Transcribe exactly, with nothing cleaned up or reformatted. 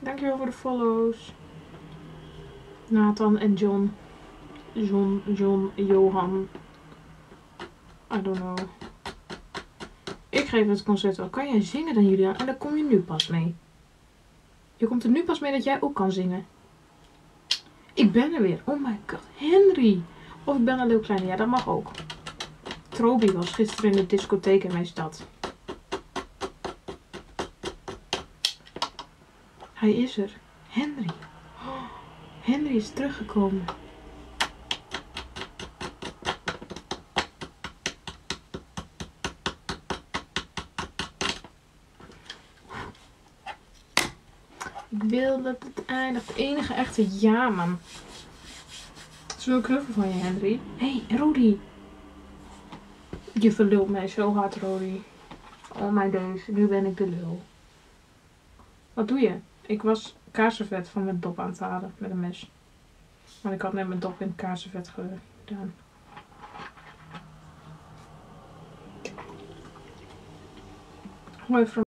Dankjewel voor de follows. Nathan en John. John, John, Johan. I don't know. Ik geef het concert wel. Kan jij zingen dan, Julian? En daar kom je nu pas mee. Je komt er nu pas mee dat jij ook kan zingen. Ik ben er weer. Oh my god. Henry. Of ik ben een leeuw kleine. Ja, dat mag ook. Trobi was gisteren in de discotheek in mijn stad. Hij is er. Henry. Oh, Henry is teruggekomen. Ik wil dat het eindigt. Het enige echte ja, man. Zo'n een knuffel van je, Henry. Hé, hey, Rodi. Je verlult mij zo hard, Rodi. Oh mijn deus, nu ben ik de lul. Wat doe je? Ik was kaasservet van mijn dop aan het halen met een mes. Maar ik had net mijn dop in het kaasservet gedaan. Mooi.